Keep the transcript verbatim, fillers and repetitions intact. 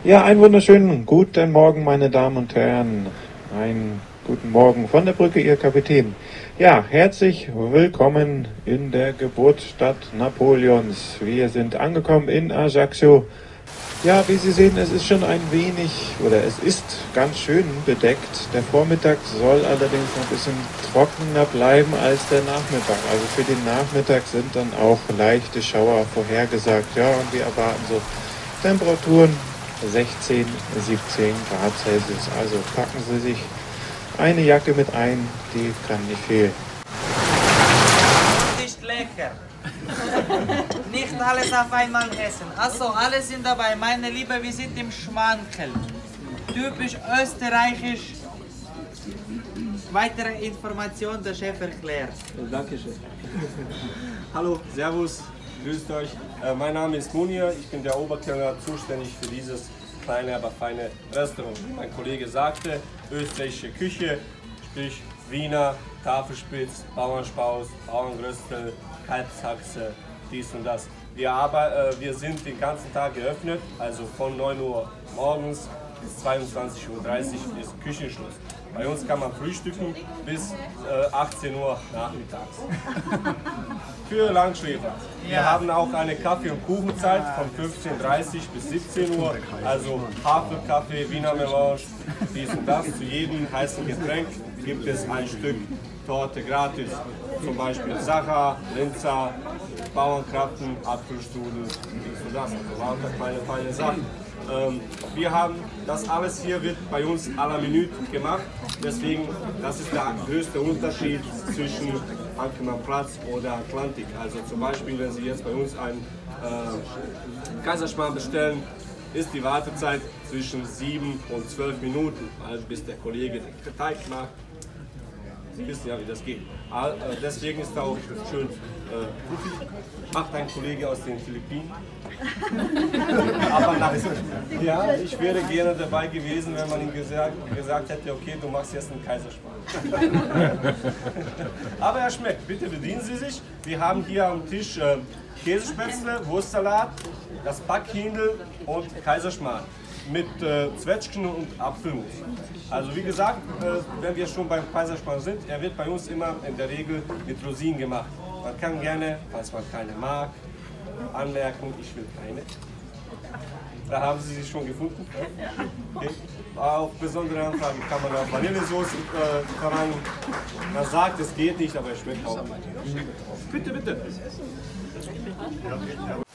Ja, einen wunderschönen guten Morgen, meine Damen und Herren. Einen guten Morgen von der Brücke, Ihr Kapitän. Ja, herzlich willkommen in der Geburtsstadt Napoleons. Wir sind angekommen in Ajaccio. Ja, wie Sie sehen, es ist schon ein wenig, oder es ist ganz schön bedeckt. Der Vormittag soll allerdings noch ein bisschen trockener bleiben als der Nachmittag. Also für den Nachmittag sind dann auch leichte Schauer vorhergesagt. Ja, und wir erwarten so Temperaturen sechzehn, siebzehn Grad Celsius. Also packen Sie sich eine Jacke mit ein, die kann nicht fehlen. Nicht lecker. Nicht alles auf einmal essen. Also, alle sind dabei. Meine Liebe, wir sind im Schmankel. Typisch österreichisch. Weitere Informationen, der Chef erklärt. Dankeschön. Hallo, Servus, grüßt euch. Äh, mein Name ist Munir, ich bin der Oberkellner, zuständig für dieses kleine, aber feine Restaurant. Mein Kollege sagte, österreichische Küche, sprich Wiener, Tafelspitz, Bauernspaus, Bauerngröstel, Kalbshaxe, dies und das. Wir, aber, äh, wir sind den ganzen Tag geöffnet, also von neun Uhr morgens bis zweiundzwanzig Uhr dreißig ist Küchenschluss. Bei uns kann man frühstücken bis äh, achtzehn Uhr nachmittags. Für Langschläfer. Wir haben auch eine Kaffee- und Kuchenzeit von fünfzehn Uhr dreißig bis siebzehn Uhr. Also Haferkaffee, Wiener Melange, dies und das. Zu jedem heißen Getränk gibt es ein Stück Torte gratis. Zum Beispiel Sacher, Linzer, Bauernkrapfen, Apfelstrudel, dies und das. Also lauter kleine, feine Sachen. Ähm, wir haben, das alles hier wird bei uns à la minute gemacht, deswegen, das ist der größte Unterschied zwischen Ankemannplatz oder Atlantik. Also zum Beispiel, wenn Sie jetzt bei uns einen äh, Kaiserschmarrn bestellen, ist die Wartezeit zwischen sieben und zwölf Minuten, also bis der Kollege den Teig macht. Sie wissen ja, wie das geht. Deswegen ist da auch schön äh, macht ein Kollege aus den Philippinen. Aber nach, ja, ich wäre gerne dabei gewesen, wenn man ihm gesagt, gesagt hätte, okay, du machst jetzt einen Kaiserschmarrn. Aber er schmeckt, bitte bedienen Sie sich. Wir haben hier am Tisch äh, Käsespätzle, Wurstsalat, das Backhändel und Kaiserschmarrn mit äh, Zwetschgen und Apfelmus. Also wie gesagt, äh, wenn wir schon beim Kaiserschmarrn sind, er wird bei uns immer in der Regel mit Rosinen gemacht. Man kann gerne, falls man keine mag, anmerken, ich will keine. Da haben Sie sich schon gefunden. Okay. Auf besondere Anfrage kann man auch Vanillesoße äh, verlangen. Man sagt, es geht nicht, aber es schmeckt auch nicht. Bitte, bitte.